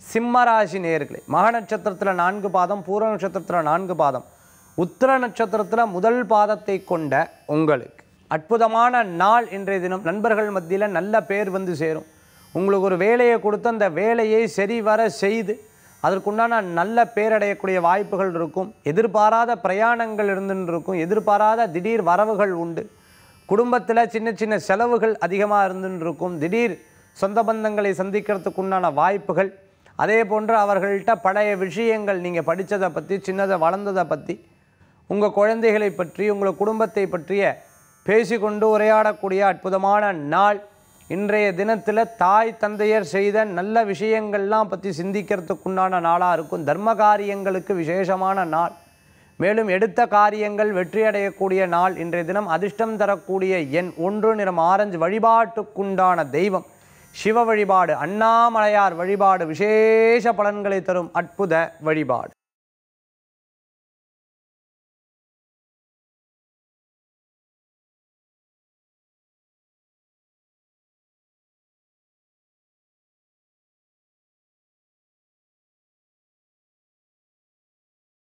சிம்மராசி நேயர்களே, மக நட்சத்திரத்தில் 4 பாதம், பூர நட்சத்திரத்தில் 4 பாதம், உத்திர நட்சத்திரத்தில் முதல் பாதத்தை கொண்ட உங்களுக்கு அற்புதமான நாள் இன்றைய தினம். நண்பர்கள் மத்தியில் நல்ல பேர் வந்து சேரும். உங்களுக்கு ஒரு வேலையை கொடுத்து அந்த வேலையை சரிவர செய்து அதற்குண்டான நல்ல பேரடையக்கூடிய வாய்ப்புகள் இருக்கும். எதிர்பாராத பிரயாணங்கள் இருந்துன்னு இருக்கும். எதிர்பாராத திடீர் வரவுகள் உண்டு. குடும்பத்தில் சின்ன சின்ன செலவுகள் அதிகமாக இருந்துன்னு இருக்கும். திடீர் சொந்த பந்தங்களை சந்திக்கிறதுக்குண்டான வாய்ப்புகள். அதே போன்று அவர்கள்ட்ட பழைய விஷயங்கள், நீங்கள் படித்ததை பற்றி, சின்னதை வளர்ந்ததை பற்றி, உங்கள் குழந்தைகளை பற்றி, உங்கள் குடும்பத்தை பற்றிய பேசிக்கொண்டு உரையாடக்கூடிய அற்புதமான நாள். இன்றைய தினத்தில் தாய் தந்தையர் செய்த நல்ல விஷயங்கள்லாம் பற்றி சிந்திக்கிறதுக்குண்டான நாளாக இருக்கும். தர்ம காரியங்களுக்கு விசேஷமான நாள். மேலும் எடுத்த காரியங்கள் வெற்றியடையக்கூடிய நாள். இன்றைய தினம் அதிர்ஷ்டம் தரக்கூடிய எண் 1, நிறம் ஆரஞ்சு. வழிபாட்டுக்குண்டான தெய்வம் சிவ வழிபாடு, அண்ணாமலையார் வழிபாடு விசேஷ பலன்களை தரும் அற்புத வழிபாடு.